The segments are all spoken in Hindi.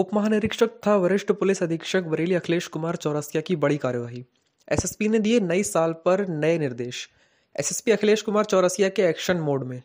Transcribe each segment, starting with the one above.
उप महानिरीक्षक तथा वरिष्ठ पुलिस अधीक्षक बरेली अखिलेश कुमार चौरसिया की बड़ी कार्यवाही। एसएसपी ने दिए नई साल पर नए निर्देश। एसएसपी अखिलेश कुमार चौरसिया के एक्शन मोड में।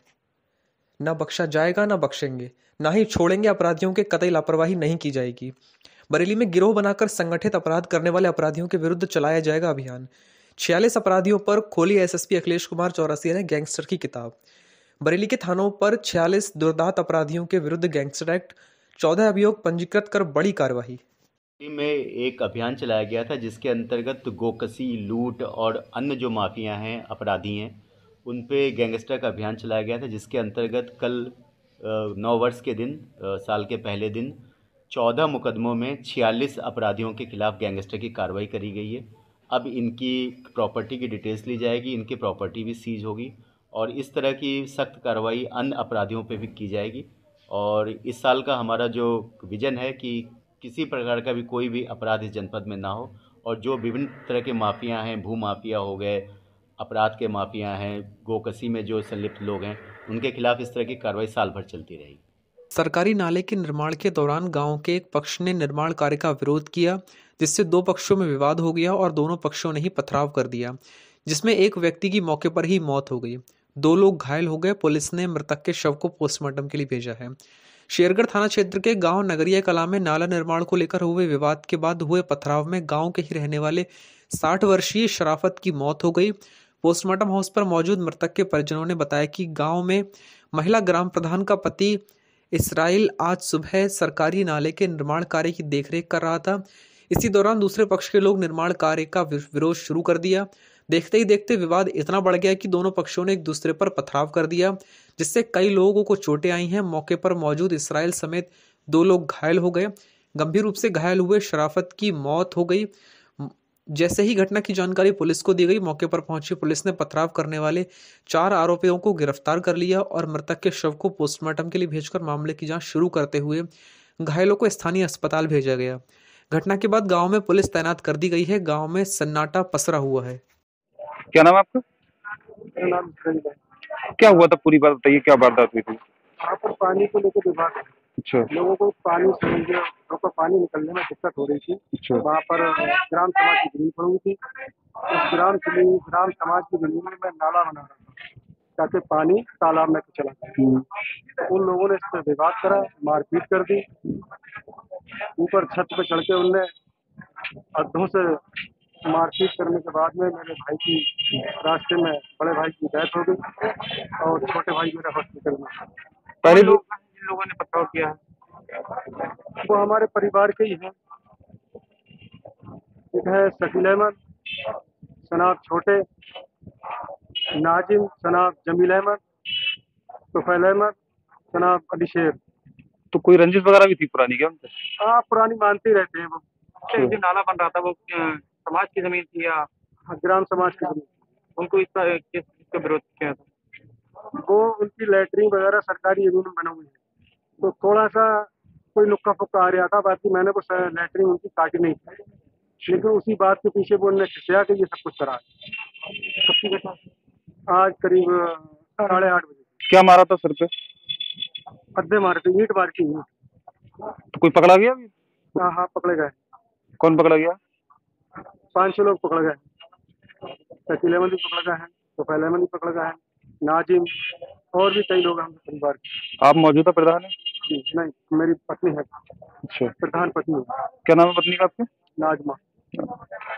न बख्शा जाएगा न बख्शेंगे, न ही छोड़ेंगे अपराधियों के, कतई लापरवाही नहीं की जाएगी। बरेली में गिरोह बनाकर संगठित अपराध करने वाले अपराधियों के विरुद्ध चलाया जाएगा अभियान। 46 अपराधियों पर खोली एसएसपी अखिलेश कुमार चौरसिया ने गैंगस्टर की किताब। बरेली के थानों पर 46 दुर्दांत अपराधियों के विरुद्ध गैंगस्टर एक्ट, 14 अभियोग पंजीकृत कर बड़ी कार्रवाई। दिल्ली में एक अभियान चलाया गया था जिसके अंतर्गत गोकशी, लूट और अन्य जो माफिया हैं, अपराधी हैं, उन पे गैंगस्टर का अभियान चलाया गया था, जिसके अंतर्गत कल 9 वर्ष के दिन, साल के पहले दिन 14 मुकदमों में 46 अपराधियों के खिलाफ गैंगस्टर की कार्रवाई करी गई है। अब इनकी प्रॉपर्टी की डिटेल्स ली जाएगी, इनकी प्रॉपर्टी भी सीज होगी और इस तरह की सख्त कार्रवाई अन्य अपराधियों पे भी की जाएगी। और इस साल का हमारा जो विज़न है कि किसी प्रकार का भी कोई भी अपराध इस जनपद में ना हो और जो विभिन्न तरह के माफिया हैं, भू माफिया हो गए, अपराध के माफिया हैं, गोकशी में जो संलिप्त लोग हैं, उनके खिलाफ इस तरह की कार्रवाई साल भर चलती रहेगी। सरकारी नाले के निर्माण के दौरान गांव के एक पक्ष ने निर्माण कार्य का विरोध किया, जिससे दो पक्षों में विवाद हो गया और दोनों पक्षों ने ही पथराव कर दिया, जिसमें एक व्यक्ति की मौके पर ही मौत हो गई। 2 लोग घायल हो गए। पुलिस ने मृतक के शव को पोस्टमार्टम के लिए भेजा है। शेरगढ़ थाना क्षेत्र के गांव नगरिया कला में नाला निर्माण को लेकर हुए विवाद के बाद हुए पथराव में गांव के ही रहने वाले 60 वर्षीय शराफत की मौत हो गई। पोस्टमार्टम हाउस पर मौजूद मृतक के परिजनों ने बताया कि गांव में महिला ग्राम प्रधान का पति इसराइल आज सुबह सरकारी नाले के निर्माण कार्य की देखरेख कर रहा था। इसी दौरान दूसरे पक्ष के लोग निर्माण कार्य का विरोध शुरू कर दिया। देखते ही देखते विवाद इतना बढ़ गया कि दोनों पक्षों ने एक दूसरे पर पथराव कर दिया, जिससे कई लोगों को चोटें आई हैं। मौके पर मौजूद इसराइल समेत 2 लोग घायल हो गए। गंभीर रूप से घायल हुए शराफत की मौत हो गई। जैसे ही घटना की जानकारी पुलिस को दी गई, मौके पर पहुंची पुलिस ने पथराव करने वाले 4 आरोपियों को गिरफ्तार कर लिया और मृतक के शव को पोस्टमार्टम के लिए भेजकर मामले की जांच शुरू करते हुए घायलों को स्थानीय अस्पताल भेजा गया। घटना के बाद गांव में पुलिस तैनात कर दी गई है। गांव में सन्नाटा पसरा हुआ है। क्या नाम है आपका? मेरा नाम सुरेंद्र है। क्या हुआ था, पूरी बात बताइए, क्या वारदात हुई थी? यहाँ पर पानी को लेकर विभाग है। अच्छा लोगों को पानी समझिए, को पानी निकलने में दिक्कत हो रही थी। अच्छा। वहाँ पर ग्राम समाज की जमीन पड़ी हुई थी। उस ग्राम समाज की जमीन में मैं नाला बना रहा था ताकि पानी तालाब में चला जाए। उन लोगों ने इस पर विवाद करा, मारपीट कर दी। ऊपर छत पे चढ़ के उनने अद्धों से मारपीट करने के बाद में मेरे भाई की रास्ते में बड़े भाई की डेथ हो गई और छोटे भाई मेरे हॉस्पिटल में। पहले जिन लोगों ने पथराव किया है वो हमारे परिवार के ही हैं। एक है शकील अहमद सनाब छोटे, नाजिम सनाब जमील अहमद, तुफैल अहमद सनाब अली शेर। तो कोई रंजिश वगैरह भी थी पुरानी क्या उनसे? हाँ, पुरानी मानते ही रहते हैं वो। जो नाला बन रहा था वो समाज की जमीन थी या ग्राम समाज की जमीन? उनको किसका विरोध किया था? वो उनकी लैटरिन वगैरह सरकारी जमीन में बना हुई है, तो थोड़ा सा कोई नुक्का फुक्का आ रहा था। बाकी मैंने वो लैटरिन उनकी काटी नहीं थी, लेकिन उसी बात के पीछे वो उन्होंने खिंचाया कि ये सब कुछ करा। आज करीब 8:30 बजे। क्या मारा था सर पे? अड्डे मारे थे, ईंट मार की। तो कोई पकड़ा गया अभी? हाँ हाँ, पकड़े गए। कौन पकड़ा गया? 5-6 लोग पकड़ गए। शकील अहमद भी पकड़ गए हैं, तुफैल अहमद भी पकड़ गए हैं, नाजिम और भी कई लोग हैं हमारे परिवार के। आप मौजूदा प्रधान है? नहीं, मेरी पत्नी है। अच्छा, प्रधान पत्नी है। क्या नाम है पत्नी का आपके? नाजमा।